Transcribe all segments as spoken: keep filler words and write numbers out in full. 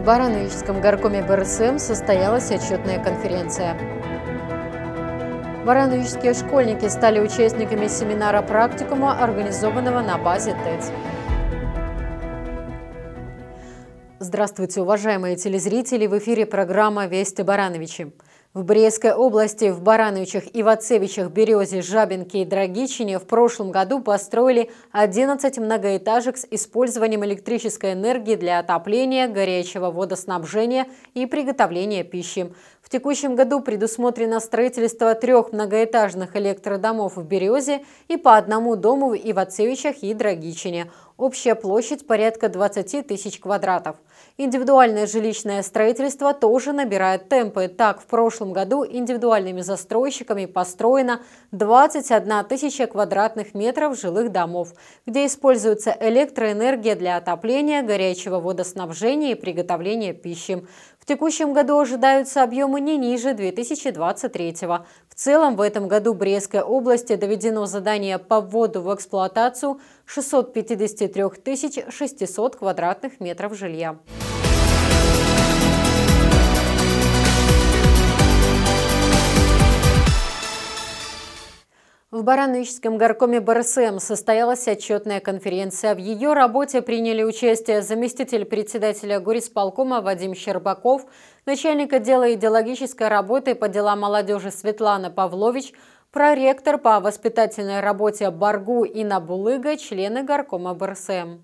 Барановичском горкоме бэ эр эс эм состоялась отчетная конференция. Барановичские школьники стали участниками семинара-практикума, организованного на базе ТЭЦ. Здравствуйте, уважаемые телезрители! В эфире программа «Вести Барановичи». В Брестской области, в Барановичах, Ивацевичах, Березе, Жабинке и Драгичине в прошлом году построили одиннадцать многоэтажек с использованием электрической энергии для отопления, горячего водоснабжения и приготовления пищи. В текущем году предусмотрено строительство трех многоэтажных электродомов в Березе и по одному дому в Ивацевичах и Драгичине. Общая площадь порядка двадцати тысяч квадратов. Индивидуальное жилищное строительство тоже набирает темпы. Так, в прошлом году индивидуальными застройщиками построено двадцать одна тысяча квадратных метров жилых домов, где используется электроэнергия для отопления, горячего водоснабжения и приготовления пищи. В текущем году ожидаются объемы не ниже две тысячи двадцать третьего. В целом в этом году в Брестской области доведено задание по вводу в эксплуатацию шестисот пятидесяти трёх тысяч шестисот квадратных метров жилья. В Барановичском горкоме бэ эр эс эм состоялась отчетная конференция. В ее работе приняли участие заместитель председателя горисполкома Вадим Щербаков, начальник отдела идеологической работы по делам молодежи Светлана Павлович, проректор по воспитательной работе Баргу Инна Булыга, члены горкома бэ эр эс эм.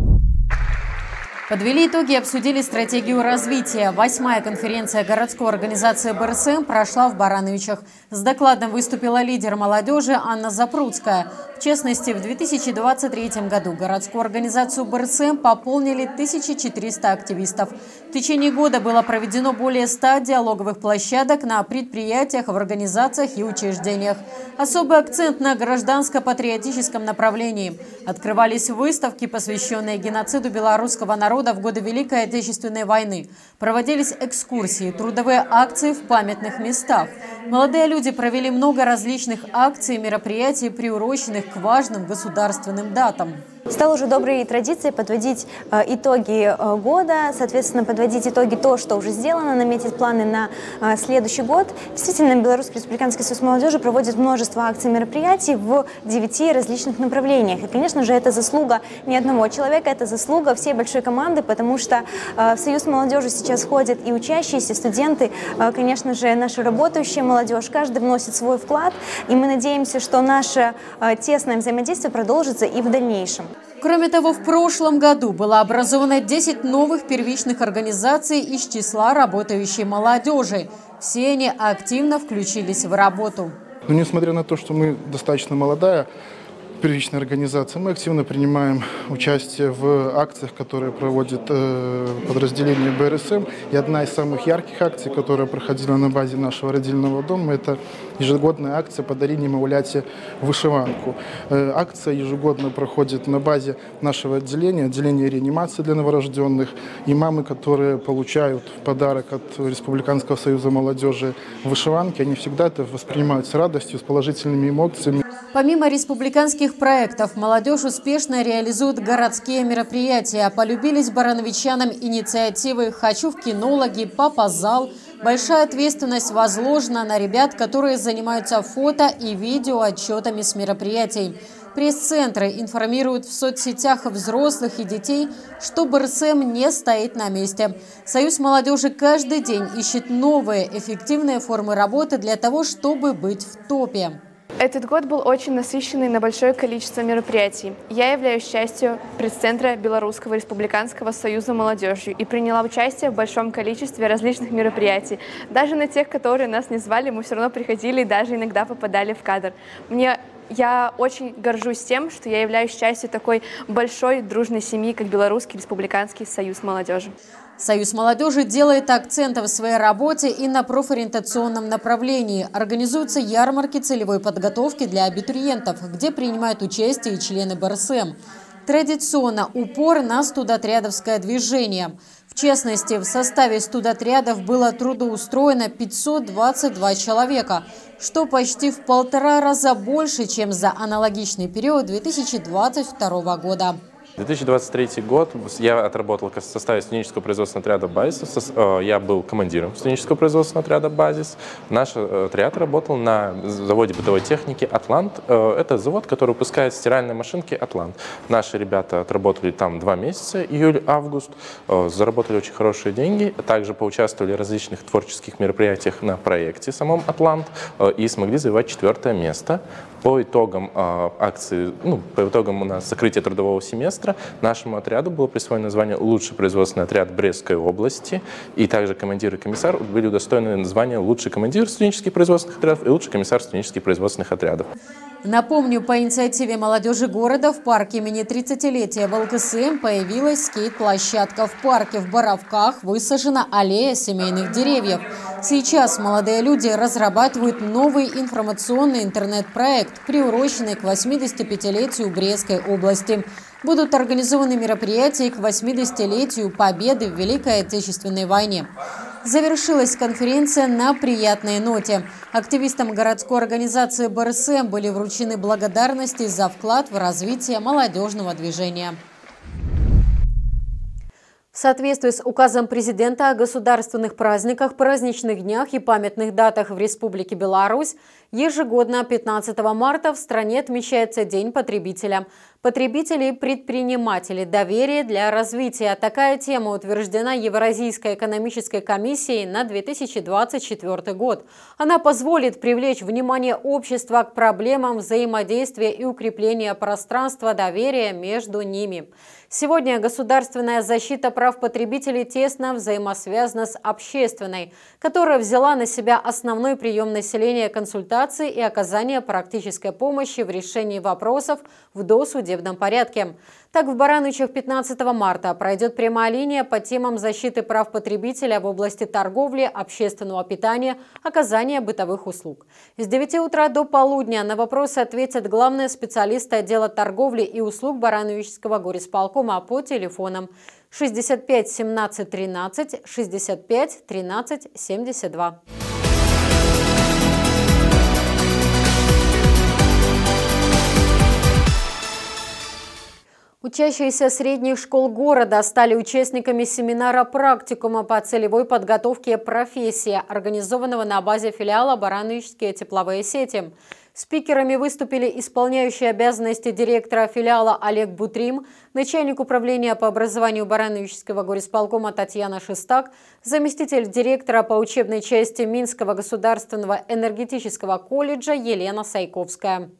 Подвели итоги и обсудили стратегию развития. Восьмая конференция городской организации бэ эр эс эм прошла в Барановичах. С докладом выступила лидер молодежи Анна Запрудская. В частности, в две тысячи двадцать третьем году городскую организацию бэ эр эс эм пополнили тысяча четыреста активистов. В течение года было проведено более ста диалоговых площадок на предприятиях, в организациях и учреждениях. Особый акцент на гражданско-патриотическом направлении. Открывались выставки, посвященные геноциду белорусского народа в годы Великой Отечественной войны. Проводились экскурсии, трудовые акции в памятных местах. Молодые люди провели много различных акций и мероприятий, приуроченных к важным государственным датам. Стало уже доброй традицией подводить э, итоги э, года, соответственно, подводить итоги то, что уже сделано, наметить планы на э, следующий год. Действительно, Белорусский республиканский союз молодежи проводит множество акций и мероприятий в девяти различных направлениях. И, конечно же, это заслуга не одного человека, это заслуга всей большой команды, потому что э, в союз молодежи сейчас ходят и учащиеся, студенты, э, конечно же, наша работающая молодежь. Каждый вносит свой вклад, и мы надеемся, что наше э, тесное взаимодействие продолжится и в дальнейшем. Кроме того, в прошлом году было образовано десять новых первичных организаций из числа работающей молодежи. Все они активно включились в работу. Но несмотря на то, что мы достаточно молодая первичная организация, мы активно принимаем участие в акциях, которые проводит э, подразделение бэ эр эс эм. И одна из самых ярких акций, которая проходила на базе нашего родильного дома, это ежегодная акция «Подари немовляте вышиванку». Э, акция ежегодно проходит на базе нашего отделения, отделения реанимации для новорожденных. И мамы, которые получают в подарок от Республиканского союза молодежи вышиванки, они всегда это воспринимают с радостью, с положительными эмоциями. Помимо республиканских проектов, молодежь успешно реализует городские мероприятия. Полюбились барановичанам инициативы «Хочу в кинологи», «Папа-зал». Большая ответственность возложена на ребят, которые занимаются фото и видео отчетами с мероприятий. Пресс-центры информируют в соцсетях взрослых и детей, что бэ эр эс эм не стоит на месте. Союз молодежи каждый день ищет новые эффективные формы работы для того, чтобы быть в топе. Этот год был очень насыщенный на большое количество мероприятий. Я являюсь частью пресс-центра Белорусского республиканского союза молодежи и приняла участие в большом количестве различных мероприятий. Даже на тех, которые нас не звали, мы все равно приходили и даже иногда попадали в кадр. Мне Я очень горжусь тем, что я являюсь частью такой большой дружной семьи, как Белорусский республиканский союз молодежи. Союз молодежи делает акценты в своей работе и на профориентационном направлении. Организуются ярмарки целевой подготовки для абитуриентов, где принимают участие и члены бэ эр эс эм. Традиционно упор на студотрядовское движение. В частности, в составе студотрядов было трудоустроено пятьсот двадцать два человека, что почти в полтора раза больше, чем за аналогичный период две тысячи двадцать второго года. две тысячи двадцать третий год я отработал в составе студенческого производственного отряда «Базис». Я был командиром студенческого производственного отряда «Базис». Наш отряд работал на заводе бытовой техники «Атлант». Это завод, который выпускает стиральные машинки «Атлант». Наши ребята отработали там два месяца, июль-август, заработали очень хорошие деньги. Также поучаствовали в различных творческих мероприятиях на проекте самом «Атлант» и смогли завоевать четвертое место. По итогам э, акции, ну, по итогам у нас закрытия трудового семестра, нашему отряду было присвоено название «Лучший производственный отряд Брестской области», и также командир и комиссар были удостоены звания «Лучший командир студенческих производственных отрядов» и «Лучший комиссар студенческих производственных отрядов». Напомню, по инициативе молодежи города в парке имени тридцатилетия в эл ка эс эм появилась скейт-площадка. В парке в Боровках высажена аллея семейных деревьев. Сейчас молодые люди разрабатывают новый информационный интернет-проект, приуроченный к восьмидесятипятилетию Брестской области. Будут организованы мероприятия к восьмидесятилетию Победы в Великой Отечественной войне. Завершилась конференция на приятной ноте. Активистам городской организации бэ эр эс эм были вручены благодарности за вклад в развитие молодежного движения. В соответствии с указом президента о государственных праздниках, праздничных днях и памятных датах в Республике Беларусь, ежегодно пятнадцатого марта в стране отмечается День потребителя. Потребители и предприниматели. Доверие для развития. Такая тема утверждена Евразийской экономической комиссией на две тысячи двадцать четвёртый год. Она позволит привлечь внимание общества к проблемам взаимодействия и укрепления пространства доверия между ними. Сегодня государственная защита прав потребителей тесно взаимосвязана с общественной, которая взяла на себя основной прием населения консультации и оказания практической помощи в решении вопросов в досудебном порядке. Так, в Барановичах пятнадцатого марта пройдет прямая линия по темам защиты прав потребителя в области торговли, общественного питания, оказания бытовых услуг. С девяти утра до полудня на вопросы ответят главные специалисты отдела торговли и услуг Барановичского горисполкома по телефонам шестьдесят пять семнадцать тринадцать, шестьдесят пять тринадцать семьдесят два. Учащиеся средних школ города стали участниками семинара практикума по целевой подготовке профессии, организованного на базе филиала «Барановичские тепловые сети». Спикерами выступили исполняющий обязанности директора филиала Олег Бутрим, начальник управления по образованию Барановичского горисполкома Татьяна Шестак, заместитель директора по учебной части Минского государственного энергетического колледжа Елена Сайковская.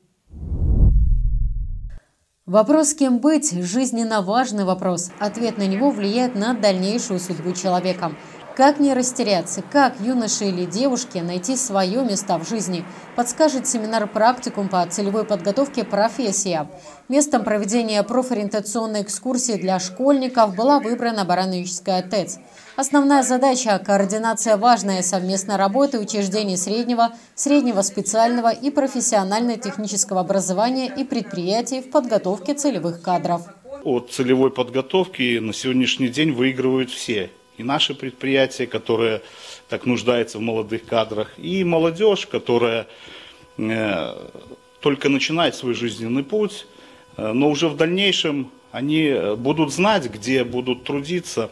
Вопрос, кем быть, жизненно важный вопрос. Ответ на него влияет на дальнейшую судьбу человека. Как не растеряться, как юноше или девушке найти свое место в жизни, подскажет семинар-практикум по целевой подготовке «Профессия». Местом проведения профориентационной экскурсии для школьников была выбрана Барановичская ТЭЦ. Основная задача – координация важной совместной работы учреждений среднего, среднего специального и профессионально-технического образования и предприятий в подготовке целевых кадров. От целевой подготовки на сегодняшний день выигрывают все. И наши предприятия, которые так нуждаются в молодых кадрах, и молодежь, которая э, только начинает свой жизненный путь, э, но уже в дальнейшем они будут знать, где будут трудиться.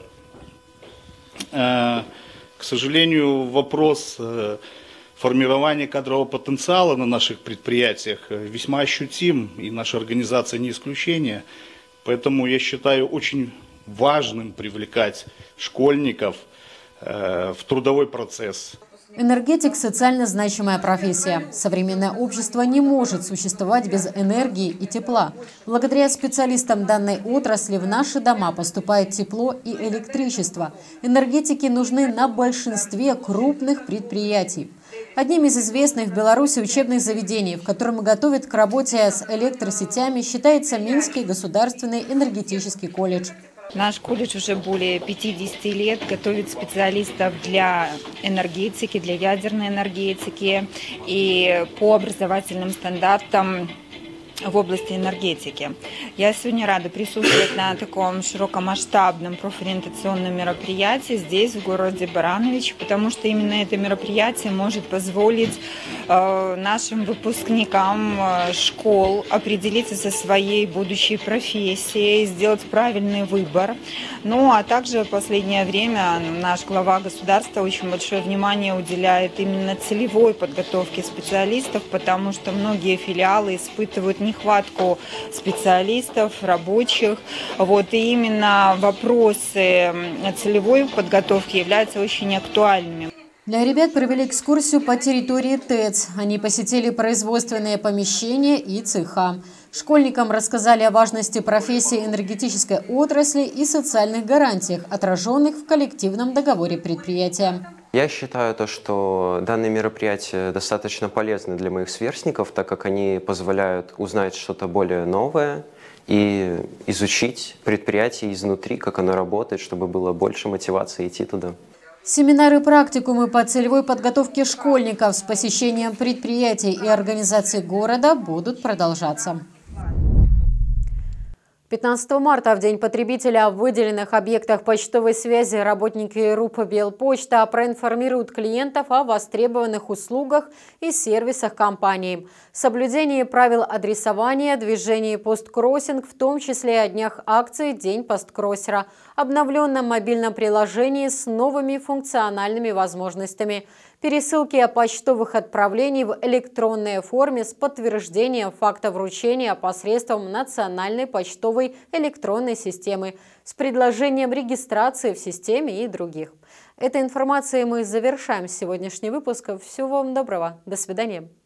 Э, к сожалению, вопрос э, формирования кадрового потенциала на наших предприятиях весьма ощутим, и наша организация не исключение. Поэтому я считаю очень важным привлекать школьников э, в трудовой процесс. Энергетик – социально значимая профессия. Современное общество не может существовать без энергии и тепла. Благодаря специалистам данной отрасли в наши дома поступает тепло и электричество. Энергетики нужны на большинстве крупных предприятий. Одним из известных в Беларуси учебных заведений, в котором готовят к работе с электросетями, считается Минский государственный энергетический колледж. Наш колледж уже более пятидесяти лет готовит специалистов для энергетики, для ядерной энергетики и по образовательным стандартам в области энергетики. Я сегодня рада присутствовать на таком широкомасштабном профориентационном мероприятии здесь, в городе Баранович, потому что именно это мероприятие может позволить нашим выпускникам школ определиться со своей будущей профессией, сделать правильный выбор. Ну, а также в последнее время наш глава государства очень большое внимание уделяет именно целевой подготовке специалистов, потому что многие филиалы испытывают нехватку специалистов, рабочих. Вот, и именно вопросы целевой подготовки являются очень актуальными. Для ребят провели экскурсию по территории ТЭЦ. Они посетили производственные помещения и цеха. Школьникам рассказали о важности профессии энергетической отрасли и социальных гарантиях, отраженных в коллективном договоре предприятия. Я считаю, то, что данные мероприятия достаточно полезны для моих сверстников, так как они позволяют узнать что-то более новое и изучить предприятие изнутри, как оно работает, чтобы было больше мотивации идти туда. Семинары, практикумы по целевой подготовке школьников с посещением предприятий и организаций города будут продолжаться. пятнадцатого марта, в День потребителя, в выделенных объектах почтовой связи работники РУП «Белпочта» проинформируют клиентов о востребованных услугах и сервисах компании, соблюдении правил адресования, движении посткроссинг, в том числе и о днях акции «День посткроссера», обновленном мобильном приложении с новыми функциональными возможностями, пересылки почтовых отправлений в электронной форме с подтверждением факта вручения посредством национальной почтовой электронной системы с предложением регистрации в системе и других. Этой информацией мы завершаем сегодняшний выпуск. Всего вам доброго. До свидания.